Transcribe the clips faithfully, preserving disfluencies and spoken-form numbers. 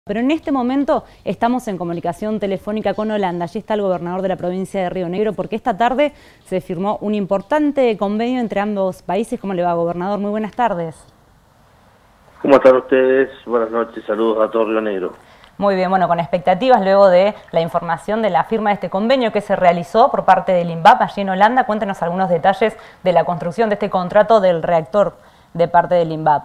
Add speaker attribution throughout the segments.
Speaker 1: Pero en este momento estamos en comunicación telefónica con Holanda. Allí está el gobernador de la provincia de Río Negro, porque esta tarde se firmó un importante convenio entre ambos países. ¿Cómo le va, gobernador? Muy buenas tardes.
Speaker 2: ¿Cómo están ustedes? Buenas noches, saludos a todo Río Negro.
Speaker 1: Muy bien, bueno, con expectativas luego de la información de la firma de este convenio que se realizó por parte del INVAP allí en Holanda. Cuéntenos algunos detalles de la construcción de este contrato del reactor de parte del INVAP.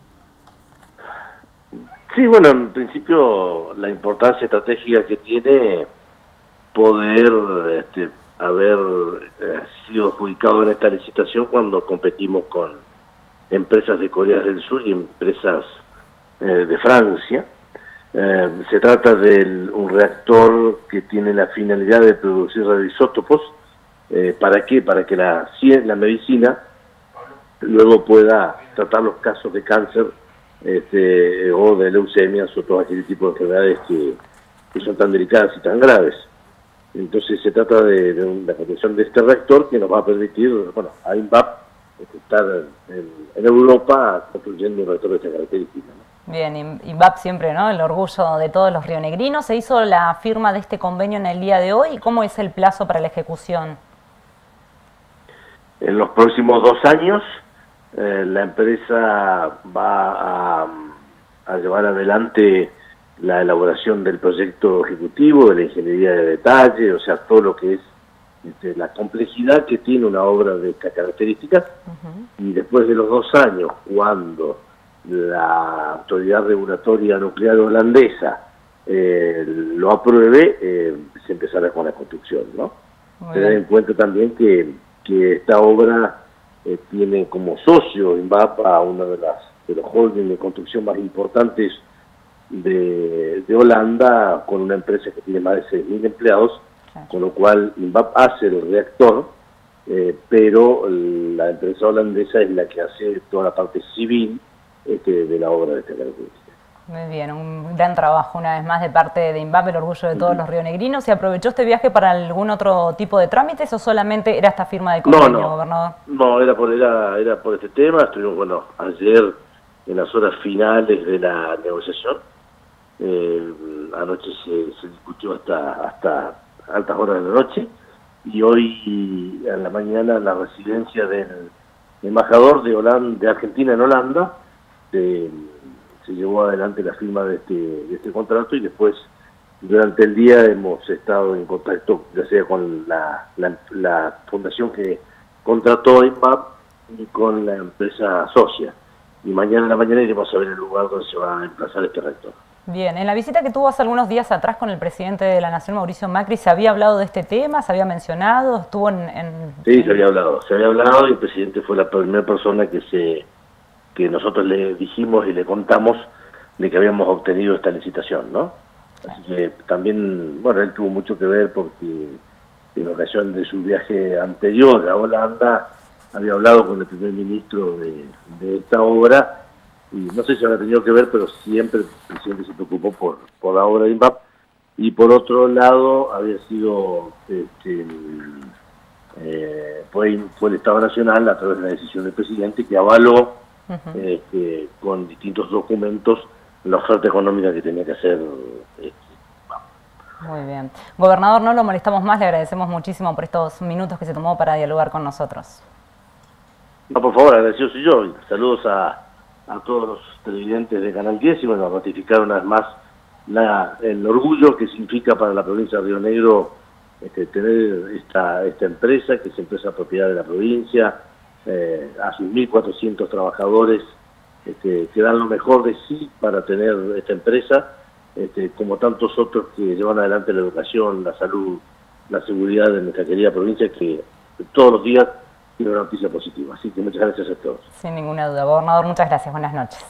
Speaker 2: Sí, bueno, en principio la importancia estratégica que tiene poder este, haber eh, sido adjudicado en esta licitación cuando competimos con empresas de Corea del Sur y empresas eh, de Francia. Eh, se trata de un reactor que tiene la finalidad de producir radioisótopos. Eh, ¿Para qué? Para que la, la medicina luego pueda tratar los casos de cáncer Este, o de leucemias o todo aquel tipo de enfermedades que, que son tan delicadas y tan graves. Entonces se trata de, de la construcción de este reactor que nos va a permitir, bueno, a INVAP estar en, en Europa construyendo un reactor de esta característica, ¿no?
Speaker 1: Bien, INVAP siempre, ¿no?, el orgullo de todos los rionegrinos. Se hizo la firma de este convenio en el día de hoy. ¿Cómo es el plazo para la ejecución?
Speaker 2: En los próximos dos años Eh, la empresa va a, a llevar adelante la elaboración del proyecto ejecutivo, de la ingeniería de detalle, o sea, todo lo que es este, la complejidad que tiene una obra de estas características. Uh-huh. Y después de los dos años, cuando la autoridad regulatoria nuclear holandesa eh, lo apruebe, eh, se empezará con la construcción, ¿no? Tener en cuenta también que, que esta obra Eh, tiene como socio INVAP a uno de, las, de los holdings de construcción más importantes de, de Holanda, con una empresa que tiene más de seis mil empleados, claro. Con lo cual INVAP hace el reactor, eh, pero la empresa holandesa es la que hace toda la parte civil este, de la obra de esta característica.
Speaker 1: Muy bien, un gran trabajo una vez más de parte de INVAP, el orgullo de todos uh-huh. los rionegrinos. ¿Se aprovechó este viaje para algún otro tipo de trámites o solamente era esta firma de convenio,
Speaker 2: no, no,
Speaker 1: gobernador?
Speaker 2: No, era por, era, era por este tema. Estuvimos, bueno, ayer en las horas finales de la negociación. Eh, anoche se, se discutió hasta, hasta altas horas de la noche y hoy en la mañana en la residencia del embajador de, Holanda, de Argentina en Holanda, de, se llevó adelante la firma de este, de este contrato y después durante el día hemos estado en contacto ya sea con la, la, la fundación que contrató a INVAP y con la empresa socia. Y mañana en la mañana iremos a ver el lugar donde se va a emplazar este reactor.
Speaker 1: Bien, en la visita que tuvo hace algunos días atrás con el presidente de la Nación, Mauricio Macri, ¿se había hablado de este tema? ¿Se había mencionado? ¿Estuvo en...? en
Speaker 2: sí, se había hablado. Se había hablado y el presidente fue la primera persona que se... que nosotros le dijimos y le contamos de que habíamos obtenido esta licitación, ¿no? Así que también, bueno, él tuvo mucho que ver porque en ocasión de su viaje anterior a Holanda había hablado con el primer ministro de, de esta obra y no sé si habrá tenido que ver, pero siempre el presidente se preocupó por, por la obra de INVAP. Y por otro lado había sido este, eh, fue, fue el Estado Nacional a través de la decisión del presidente que avaló Uh-huh. Este, con distintos documentos la oferta económica que tenía que hacer. Este,
Speaker 1: Muy bien. Gobernador, no lo molestamos más, le agradecemos muchísimo por estos minutos que se tomó para dialogar con nosotros.
Speaker 2: No, por favor, agradecido soy yo. Saludos a, a todos los televidentes de Canal diez y bueno, ratificar una vez más la, el orgullo que significa para la provincia de Río Negro este, tener esta, esta empresa, que es empresa propiedad de la provincia, Eh, a sus mil cuatrocientos trabajadores este, que dan lo mejor de sí para tener esta empresa, este, como tantos otros que llevan adelante la educación, la salud, la seguridad de nuestra querida provincia, que todos los días tiene una noticia positiva. Así que muchas gracias a todos.
Speaker 1: Sin ninguna duda. Gobernador, muchas gracias. Buenas noches.